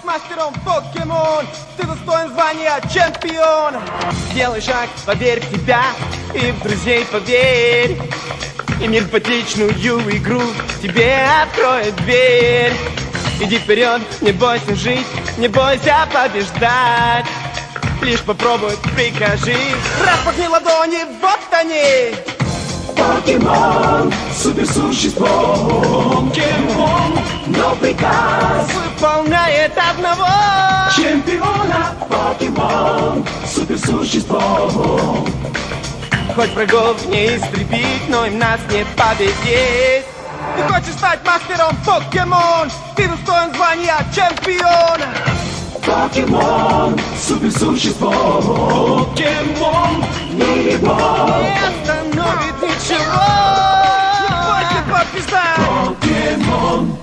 мастером покемон. Ты достоин звания чемпион. Сделай шаг, поверь в себя и в друзей поверь. И мир в отличную игру тебе откроет дверь. Иди вперед, не бойся жить, не бойся побеждать. Лишь попробуй, прикажи, распахни ладони, вот они. Покемон, суперсущество. Покемон, но приказ выполняет одного чемпиона. Покемон, суперсущество. Хоть врагов не истребить, но им нас не победить. Ты хочешь стать мастером покемон, ты достоин звания чемпиона. Покемон, суперсущество. Покемон, не его не остановит ничего. Не бойся побеждать. Покемон.